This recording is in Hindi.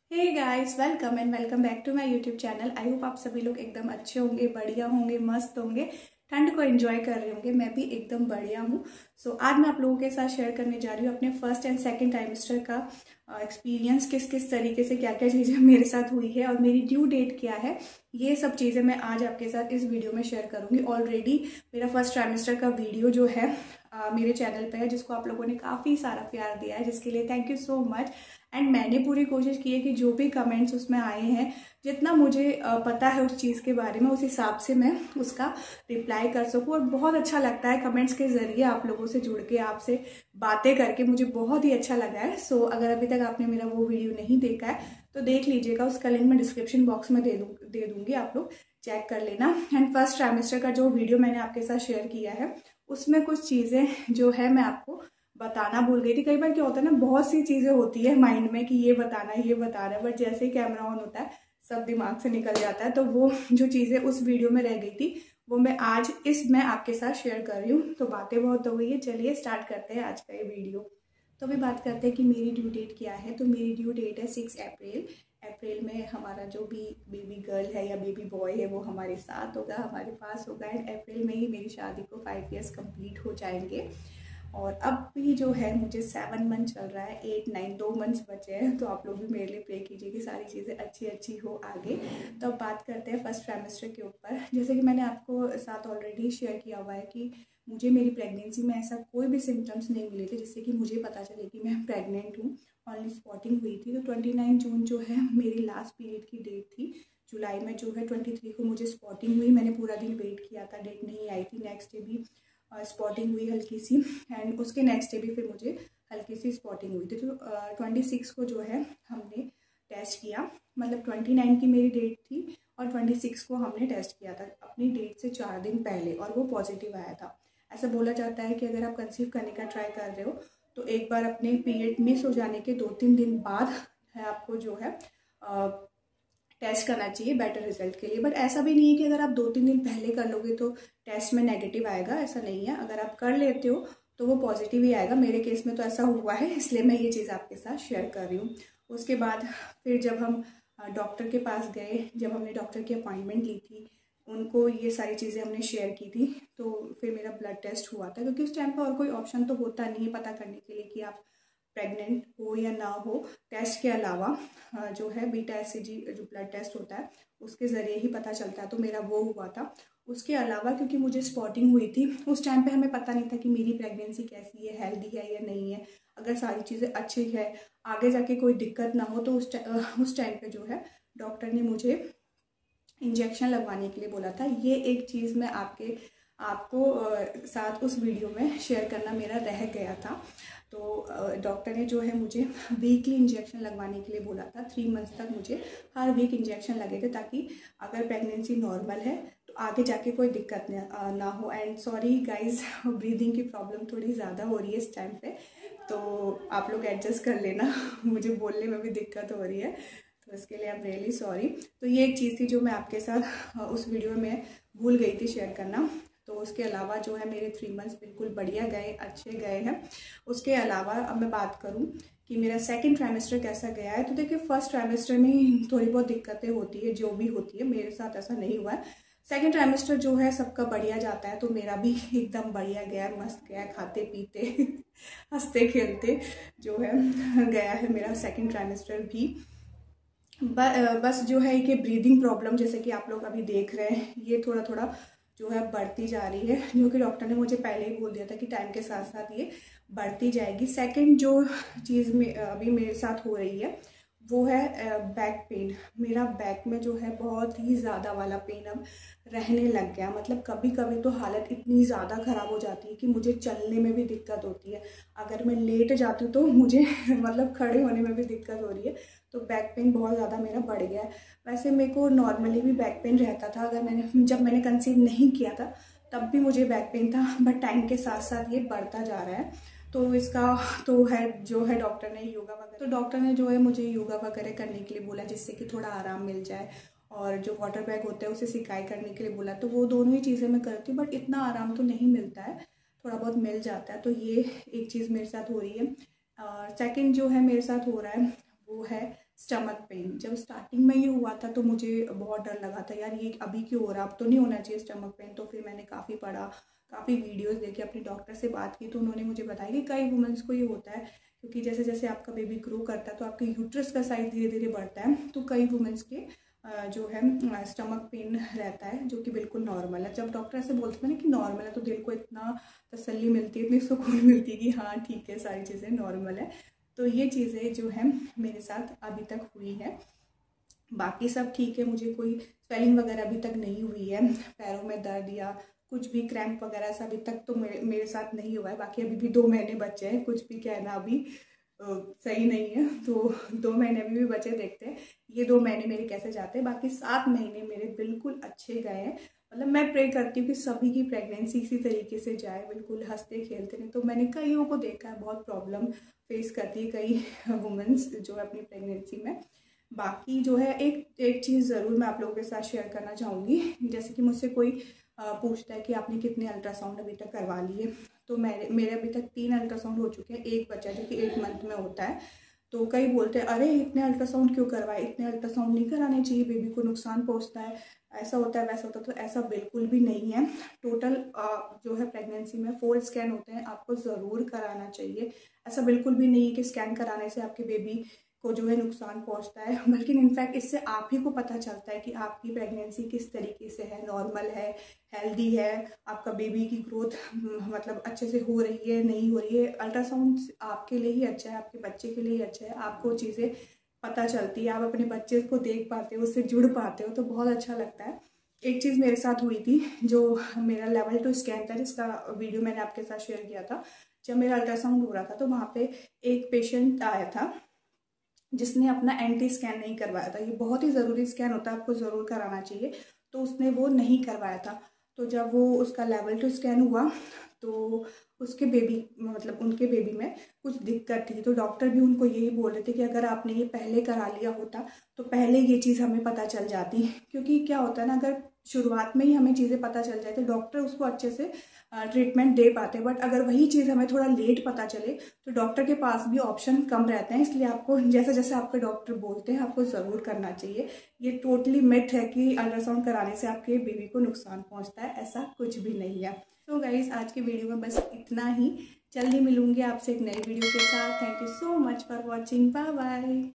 Hey guys, welcome and welcome back to my YouTube channel. I hope आप सभी लोग एकदम अच्छे होंगे, बढ़िया होंगे, मस्त होंगे, ठंड को एंजॉय कर रहे होंगे। मैं भी एकदम बढ़िया हूँ। आज मैं आप लोगों के साथ शेयर करने जा रही हूँ अपने फर्स्ट एंड सेकंड ट्राइमेस्टर का एक्सपीरियंस, किस किस तरीके से क्या क्या चीज़ें मेरे साथ हुई है और मेरी ड्यू डेट क्या है। ये सब चीज़ें मैं आज आपके साथ इस वीडियो में शेयर करूँगी। ऑलरेडी मेरा फर्स्ट ट्राइमेस्टर का वीडियो जो है मेरे चैनल पे है, जिसको आप लोगों ने काफ़ी सारा प्यार दिया है, जिसके लिए thank you so much. And मैंने पूरी कोशिश की है कि जो भी कमेंट्स उसमें आए हैं, जितना मुझे पता है उस चीज़ के बारे में, उस हिसाब से मैं उसका रिप्लाई कर सकूं। और बहुत अच्छा लगता है कमेंट्स के ज़रिए आप लोगों से जुड़ के, आपसे बातें करके, मुझे बहुत ही अच्छा लगा है। अगर अभी तक आपने मेरा वो वीडियो नहीं देखा है तो देख लीजिएगा, उसका लिंक मैं डिस्क्रिप्शन बॉक्स में दे दूँगी, आप लोग चेक कर लेना। एंड फर्स्ट ट्राइमेस्टर का जो वीडियो मैंने आपके साथ शेयर किया है, उसमें कुछ चीज़ें जो है मैं आपको बताना भूल गई थी। कई बार क्या होता है ना, बहुत सी चीजें होती है माइंड में कि ये बताना है, ये बताना है, बट जैसे ही कैमरा ऑन होता है सब दिमाग से निकल जाता है। तो वो जो चीजें उस वीडियो में रह गई थी वो मैं आज मैं आपके साथ शेयर कर रही हूँ। तो बातें बहुत हो गई है, चलिए स्टार्ट करते हैं आज का ये वीडियो। तो अभी बात करते हैं कि मेरी ड्यू डेट क्या है। तो मेरी ड्यू डेट है 6 अप्रैल। अप्रैल में हमारा जो भी बेबी गर्ल है या बेबी बॉय है वो हमारे साथ होगा, हमारे पास होगा। एंड अप्रैल में ही मेरी शादी को 5 ईयर्स कंप्लीट हो जाएंगे। और अब भी जो है मुझे 7 मंथ चल रहा है, 8 9 2 मंथ्स बचे हैं। तो आप लोग भी मेरे लिए प्रे कीजिए कि सारी चीज़ें अच्छी अच्छी हो आगे। तो अब बात करते हैं फर्स्ट ट्राइमेस्टर के ऊपर। जैसे कि मैंने आपको साथ ऑलरेडी शेयर किया हुआ है कि मुझे मेरी प्रेगनेंसी में ऐसा कोई भी सिम्टम्स नहीं मिले थे जिससे कि मुझे पता चले कि मैं प्रेग्नेंट हूँ। ओनली स्पॉटिंग हुई थी। तो 29 जून जो है मेरी लास्ट पीरियड की डेट थी। जुलाई में जो है 23 को मुझे स्पॉटिंग हुई। मैंने पूरा दिन वेट किया था, डेट नहीं आई थी। नेक्स्ट डे भी स्पॉटिंग हुई हल्की सी, एंड उसके नेक्स्ट डे भी फिर मुझे हल्की सी स्पॉटिंग हुई थी। तो 26 को जो है हमने टेस्ट किया, मतलब 29 की मेरी डेट थी और 26 को हमने टेस्ट किया था अपनी डेट से 4 दिन पहले, और वो पॉजिटिव आया था। ऐसा बोला जाता है कि अगर आप कंसीव करने का ट्राई कर रहे हो तो एक बार अपने पीरियड मिस हो जाने के 2-3 दिन बाद है आपको जो है टेस्ट करना चाहिए बेटर रिजल्ट के लिए। बट ऐसा भी नहीं है कि अगर आप 2-3 दिन पहले कर लोगे तो टेस्ट में नेगेटिव आएगा, ऐसा नहीं है। अगर आप कर लेते हो तो वो पॉजिटिव ही आएगा। मेरे केस में तो ऐसा हुआ है, इसलिए मैं ये चीज़ आपके साथ शेयर कर रही हूँ। उसके बाद फिर जब हम डॉक्टर के पास गए, जब हमने डॉक्टर की अपॉइंटमेंट ली थी, उनको ये सारी चीज़ें हमने शेयर की थी। तो फिर मेरा ब्लड टेस्ट हुआ था, क्योंकि उस टाइम पर और कोई ऑप्शन तो होता नहीं है पता करने के लिए कि आप प्रेग्नेंट हो या ना हो। टेस्ट के अलावा जो है बीटा एचसीजी जो ब्लड टेस्ट होता है उसके ज़रिए ही पता चलता है। तो मेरा वो हुआ था। उसके अलावा क्योंकि मुझे स्पॉटिंग हुई थी, उस टाइम पे हमें पता नहीं था कि मेरी प्रेगनेंसी कैसी है, हेल्दी है या नहीं है। अगर सारी चीज़ें अच्छी है, आगे जाके कोई दिक्कत ना हो, तो उस टाइम पे जो है डॉक्टर ने मुझे इंजेक्शन लगवाने के लिए बोला था। ये एक चीज़ मैं आपको साथ उस वीडियो में शेयर करना मेरा रह गया था। तो डॉक्टर ने जो है मुझे वीकली इंजेक्शन लगवाने के लिए बोला था। 3 मंथ्स तक मुझे हर वीक इंजेक्शन लगेगा, ताकि अगर प्रेगनेंसी नॉर्मल है तो आगे जाके कोई दिक्कत ना हो। एंड सॉरी गाइज, ब्रीदिंग की प्रॉब्लम थोड़ी ज़्यादा हो रही है इस टाइम पे, तो आप लोग एडजस्ट कर लेना। मुझे बोलने में भी दिक्कत हो रही है, तो इसके लिए आई एम रियली सॉरी। तो ये एक चीज़ थी जो मैं आपके साथ उस वीडियो में भूल गई थी शेयर करना। तो उसके अलावा जो है मेरे 3 मंथ्स बिल्कुल बढ़िया गए, अच्छे गए हैं। उसके अलावा अब मैं बात करूं कि मेरा सेकंड ट्राइमेस्टर कैसा गया है। तो देखिए, फर्स्ट ट्राइमेस्टर में थोड़ी बहुत दिक्कतें होती है, जो भी होती है। मेरे साथ ऐसा नहीं हुआ है। सेकंड ट्राइमेस्टर जो है सबका बढ़िया जाता है, तो मेरा भी एकदम बढ़िया गया, मस्त गया, खाते पीते हंसते खेलते जो है गया है मेरा सेकंड ट्राइमेस्टर भी। बस जो है कि ब्रीदिंग प्रॉब्लम, जैसे कि आप लोग अभी देख रहे हैं, ये थोड़ा थोड़ा जो है बढ़ती जा रही है, जो कि डॉक्टर ने मुझे पहले ही बोल दिया था कि टाइम के साथ साथ ये बढ़ती जाएगी। सेकंड जो चीज़ में अभी मेरे साथ हो रही है वो है बैक पेन। मेरा बैक में जो है बहुत ही ज़्यादा वाला पेन अब रहने लग गया। मतलब कभी कभी तो हालत इतनी ज़्यादा ख़राब हो जाती है कि मुझे चलने में भी दिक्कत होती है। अगर मैं लेट जाती हूँ तो मुझे मतलब खड़े होने में भी दिक्कत हो रही है। तो बैक पेन बहुत ज़्यादा मेरा बढ़ गया है। वैसे मेरे को नॉर्मली भी बैक पेन रहता था, जब मैंने कंसीव नहीं किया था तब भी मुझे बैक पेन था, बट टाइम के साथ साथ ये बढ़ता जा रहा है। तो इसका तो है जो है डॉक्टर ने योगा वगैरह, तो डॉक्टर ने जो है मुझे योगा वगैरह करने के लिए बोला, जिससे कि थोड़ा आराम मिल जाए। और जो वाटर बैग होता है उसे सिकाई करने के लिए बोला। तो वो दोनों ही चीज़ें मैं करती हूँ, बट इतना आराम तो नहीं मिलता है, थोड़ा बहुत मिल जाता है। तो ये एक चीज़ मेरे साथ हो रही है। सेकंड जो है मेरे साथ हो रहा है वो है स्टमक पेन। जब स्टार्टिंग में ये हुआ था तो मुझे बहुत डर लगा था, यार ये अभी क्यों हो रहा, अब तो नहीं होना चाहिए स्टमक पेन। तो फिर मैंने काफ़ी पढ़ा, काफ़ी वीडियोस देखे, अपनी डॉक्टर से बात की, तो उन्होंने मुझे बताया कि कई वुमेंस को ये होता है, क्योंकि जैसे जैसे आपका बेबी ग्रो करता है तो आपके यूट्रस का साइज धीरे धीरे बढ़ता है, तो कई वुमेंस के जो है स्टमक पेन रहता है, जो कि बिल्कुल नॉर्मल है। जब डॉक्टर ऐसे बोलते हैं ना कि नॉर्मल है, तो दिल को इतना तसल्ली मिलती है, इतनी सुकून मिलती है कि हाँ ठीक है, सारी चीज़ें नॉर्मल है। तो ये चीज़ें जो है मेरे साथ अभी तक हुई है, बाकी सब ठीक है, मुझे कोई स्वेलिंग वगैरह अभी तक नहीं हुई है, पैरों में दर्द या कुछ भी क्रैम्प वगैरह से अभी तक तो मेरे साथ नहीं हुआ है। बाकी अभी भी 2 महीने बचे हैं, कुछ भी कहना अभी सही नहीं है, तो 2 महीने अभी भी बचे, देखते हैं ये 2 महीने मेरे कैसे जाते हैं। बाकी 7 महीने मेरे बिल्कुल अच्छे गए हैं। मतलब मैं प्रे करती हूँ कि सभी की प्रेगनेंसी इसी तरीके से जाए, बिल्कुल हंसते खेलते। नहीं तो मैंने कईयों को देखा है बहुत प्रॉब्लम फेस करती है कई वुमेन्स जो है अपनी प्रेगनेंसी में। बाकी जो है एक चीज़ ज़रूर मैं आप लोगों के साथ शेयर करना चाहूँगी, जैसे कि मुझसे कोई पूछता है कि आपने कितने अल्ट्रासाउंड अभी तक करवा लिए, तो मेरे अभी तक 3 अल्ट्रासाउंड हो चुके हैं, एक बचा जो कि 8 मंथ में होता है। तो कई बोलते हैं अरे इतने अल्ट्रासाउंड क्यों करवाए, इतने अल्ट्रासाउंड नहीं कराने चाहिए, बेबी को नुकसान पहुंचता है, ऐसा होता है वैसा होता है। तो ऐसा बिल्कुल भी नहीं है। टोटल जो है प्रेगनेंसी में 4 स्कैन होते हैं, आपको ज़रूर कराना चाहिए। ऐसा बिल्कुल भी नहीं है कि स्कैन कराने से आपके बेबी को जो है नुकसान पहुंचता है, बल्कि इनफैक्ट इससे आप ही को पता चलता है कि आपकी प्रेगनेंसी किस तरीके से है, नॉर्मल है, हेल्दी है, आपका बेबी की ग्रोथ मतलब अच्छे से हो रही है, नहीं हो रही है। अल्ट्रासाउंड आपके लिए ही अच्छा है, आपके बच्चे के लिए ही अच्छा है, आपको चीज़ें पता चलती है, आप अपने बच्चे को देख पाते हो, उससे जुड़ पाते हो, तो बहुत अच्छा लगता है। एक चीज़ मेरे साथ हुई थी, जो मेरा लेवल 2 स्कैन था, जिसका वीडियो मैंने आपके साथ शेयर किया था। जब मेरा अल्ट्रासाउंड हो रहा था तो वहाँ पे एक पेशेंट आया था जिसने अपना एंटी स्कैन नहीं करवाया था। ये बहुत ही ज़रूरी स्कैन होता है, आपको ज़रूर कराना चाहिए। तो उसने वो नहीं करवाया था। तो जब वो उसका लेवल 2 स्कैन हुआ तो उसके बेबी मतलब उनके बेबी में कुछ दिक्कत थी। तो डॉक्टर भी उनको यही बोल रहे थे कि अगर आपने ये पहले करा लिया होता तो पहले ये चीज़ हमें पता चल जाती। क्योंकि क्या होता है ना, अगर शुरुआत में ही हमें चीज़ें पता चल जाए तो डॉक्टर उसको अच्छे से ट्रीटमेंट दे पाते हैं। बट अगर वही चीज़ हमें थोड़ा लेट पता चले तो डॉक्टर के पास भी ऑप्शन कम रहते हैं। इसलिए आपको जैसे जैसे आपके डॉक्टर बोलते हैं आपको ज़रूर करना चाहिए। ये टोटली मिथ है कि अल्ट्रासाउंड कराने से आपके बेबी को नुकसान पहुंचता है, ऐसा कुछ भी नहीं है। तो गाइस आज के वीडियो में बस इतना ही। जल्दी मिलूंगी आपसे एक नई वीडियो के साथ। Thank you so much for watching. Bye bye.